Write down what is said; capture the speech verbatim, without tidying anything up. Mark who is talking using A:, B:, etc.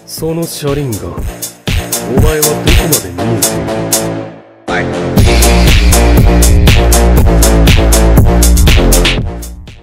A: その車輪ガン、お前はどこまで見える？